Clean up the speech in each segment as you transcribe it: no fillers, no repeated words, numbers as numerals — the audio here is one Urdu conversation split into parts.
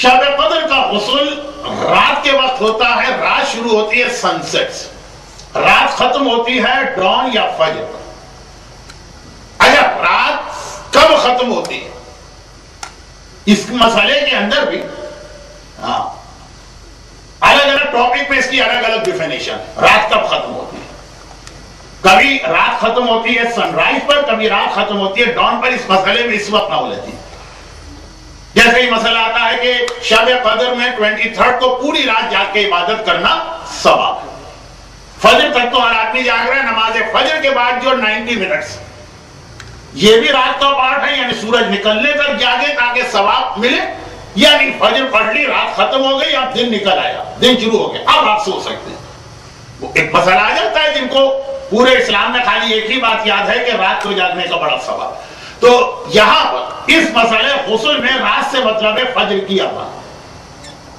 شب قدر کا غسل رات کے وقت ہوتا ہے. رات شروع ہوتی ہے سن سیٹ سے, رات ختم ہوتی ہے ڈان یا فجر. اچھا, رات کب ختم ہوتی ہے اس مسئلے کے اندر بھی الگ الگ ٹاپک پہ اس کی الگ الگ ڈیفینیشن. رات کب ختم ہوتی ہے, کبھی رات ختم ہوتی ہے سن رائز پر, کبھی رات ختم ہوتی ہے ڈان پر. اس مسئلے میں اس وقت نہ الجھیں. جیسے ہی مسئلہ آتا ہے کہ شب قدر میں 23 کو پوری رات جاگ کے عبادت کرنا ثواب ہے. فجر تک تو ہر آدمی جاگ رہا ہے, نماز فجر کے بعد جو 90 منٹس یہ بھی رات کا پارٹ ہے, یعنی سورج نکلنے تک جاگے تاکہ ثواب ملے. یعنی فجر پڑھ لی, رات ختم ہو گئی, اب دن نکل آیا, دن شروع ہو گیا, اب آپ سو سکتے ہیں. وہ ایک مسئلہ آ جاتا ہے جن کو پورے اسلام میں خالی ایک ہی بات یاد ہے کہ رات کو جاگنے کا بڑا ثواب. تو یہاں پر اس مسئلے غسل میں رات سے مطلب ہے فجر کی آواز.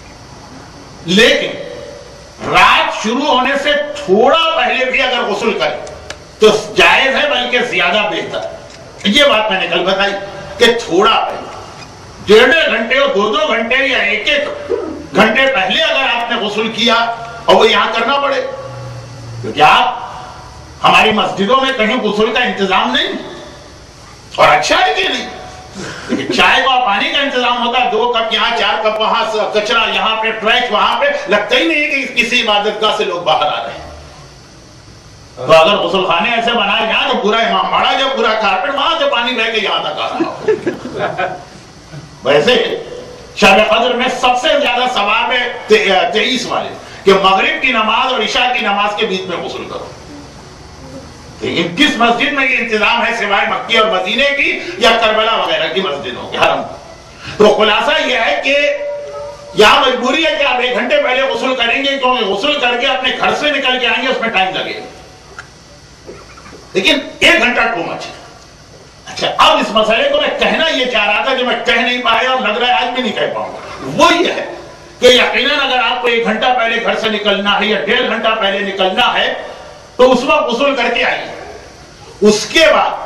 لیکن رات شروع ہونے سے تھوڑا پہلے بھی اگر غسل کرے تو جائز ہے, بلکہ زیادہ بہتر. یہ بات میں نے کل بتائی کہ تھوڑا پہلے, 1.5 گھنٹے اور 2 گھنٹے یا 1 گھنٹے پہلے اگر آپ نے غسل کیا اور وہ یہاں کرنا پڑے, کیونکہ آپ ہماری مسجدوں میں کہیں غسل کا انتظام نہیں, اور اچھا ہے کہ نہیں. چائے کا پانی کا انتظام ہوتا ہے, 2 کپ یہاں, 4 کپ وہاں, کچرا یہاں پہ, ٹریش وہاں پہ. لگتا ہی نہیں کہ کسی عبادت گاہ سے لوگ باہر آ رہے ہیں. تو اگر غسل خانے ایسے بنائے جائیں تو پورا امام باڑا جو پورا کارپیٹ وہاں سے پانی بہ کے یہاں تک آ رہا ہو. ویسے شب قدر میں سب سے زیادہ ثواب ہے 23 والے, کہ مغرب کی نماز اور عشاء کی نماز کے بیچ میں غسل کرو. لیکن کس مسجد میں یہ انتظام ہے سوائے مکی اور مدینے کی یا کربلا وغیرہ کی مسجدوں کے حرم کی. تو خلاصہ یہ ہے کہ یہاں مجبوری ہے کہ آپ 1 گھنٹے پہلے غسل کریں گے, کیونکہ غسل کر کے اپنے گھر سے نکل کے آئیں گے, اس میں ٹائم لگے گا. لیکن 1 گھنٹہ ٹو مچ ہے. اچھا, اب اس مسئلے کو میں کہنا یہ چاہ رہا تھا جو میں کہہ نہیں پایا اور لگ رہا ہے آج بھی نہیں کہہ پاؤں گا. وہ یہ ہے کہ یقیناً اگر آپ کو 1 گھنٹہ پہلے گھر سے نکلنا ہے یا 1.5 گھنٹہ پہلے نکلنا ہے تو اس وقت غسل کر کے آئیے. اس کے بعد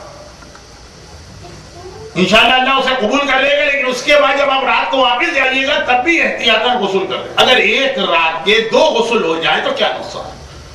انشاءاللہ اللہ اسے قبول کر لے گا. لیکن اس کے بعد جب آپ رات کو واپس جائیے گا تب بھی احتیاطاً غسل کریں. اگر ایک رات کے 2 غسل ہو جائے تو کیا نقصان.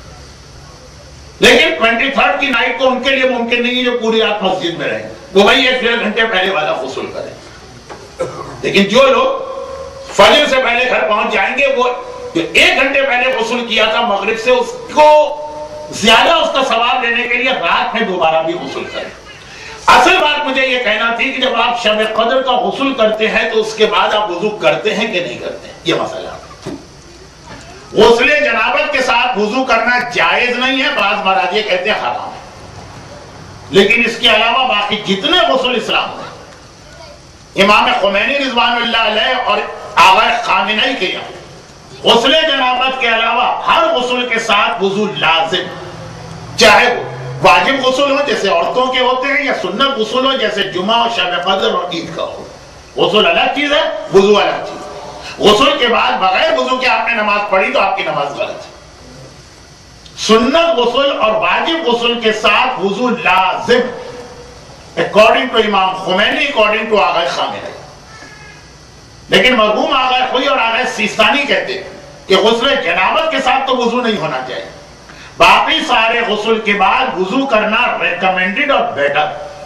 لیکن 23 کی نائٹ کو ان کے لیے ممکن نہیں ہے جو پوری رات مسجد میں رہیں, وہ بھائی 1-1.5 گھنٹے پہلے والا غسل کریں. لیکن جو لوگ فجر سے پہلے گھر پہنچ جائیں گے, وہ جو 1 گھنٹے پہلے غسل کیا تھا مغرب سے, اس کو زیادہ اس کا ثواب لینے کے لیے رات میں دوبارہ بھی غسل کریں. اصل بات مجھے یہ کہنا تھی کہ جب آپ شب قدر کا غسل کرتے ہیں تو اس کے بعد آپ وضو کرتے ہیں کہ نہیں کرتے ہیں, یہ مسئلہ. غسل جنابت کے ساتھ وضو کرنا جائز نہیں ہے, بعض مراجع کہتے ہیں حرام ہے. لیکن اس کے علاوہ باقی جتنے غسل اسلام میں امام خمینی رضوان اللہ علیہ اور آغا خامنئی کے یہاں غسل جنابت کے علاوہ ہر غسل کے ساتھ وضو لازم, چاہے وہ واجب غسل ہو جیسے عورتوں کے ہوتے ہیں یا سنت غسل ہو جیسے جمعہ اور شب قدر اور عید کا ہو. غسل الگ چیز ہے, وضو الگ چیز. غسل کے بعد بغیر وضو کے آپ نے نماز پڑھی تو آپ کی نماز غلط ہے. سنت غسل اور واجب غسل کے ساتھ وضو لازم اکارڈنگ ٹو امام خمینی, اکارڈنگ ٹو آغا خامنئی. لیکن مرحوم آغا خوئی اور آغا سیستانی کہتے ہیں کہ غسل جنابت کے ساتھ تو وضو نہیں ہونا چاہیے. باقی سارے غسل کے بعد وضو کرنا ریکمینڈڈ اور بیٹر.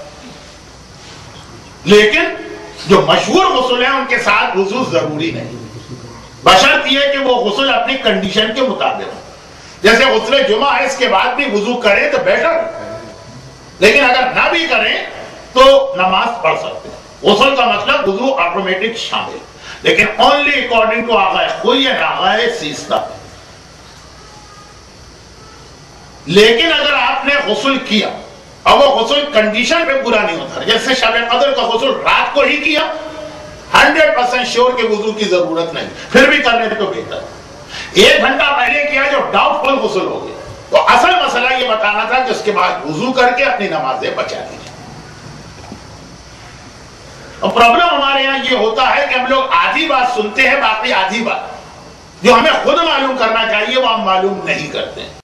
لیکن جو مشہور غسل ہیں ان کے ساتھ وضو ضروری نہیں, بشرط یہ کہ وہ غسل اپنی کنڈیشن کے مطابق ہو. جیسے غسل جمعہ ہے, اس کے بعد بھی وضو کریں تو بیٹر, لیکن اگر نہ بھی کریں تو نماز پڑھ سکتے ہیں. غسل کا مطلب وضو آٹومیٹک شامل, لیکن اونلی اکارڈنگ ٹو آغا خوئی اینڈ آغا سیستہ. لیکن اگر آپ نے غسل کیا اور وہ غسل کنڈیشن پہ پورا نہیں ہوتا, جیسے شب قدر کا غسل رات کو ہی کیا, 100% شیور کہ وضو کی ضرورت نہیں, پھر بھی کرنے تو بہتر. 1 گھنٹہ پہلے کیا جو ڈاؤٹ فل غسل ہو گیا, تو اصل مسئلہ یہ بتانا تھا کہ اس کے بعد وضو کر کے اپنی نمازیں بچا دیجیے. اور پرابلم ہمارے یہاں یہ ہوتا ہے کہ ہم لوگ آدھی بات سنتے ہیں, باقی آدھی بات جو ہمیں خود معلوم کرنا چاہیے وہ ہم معلوم نہیں کرتے ہیں.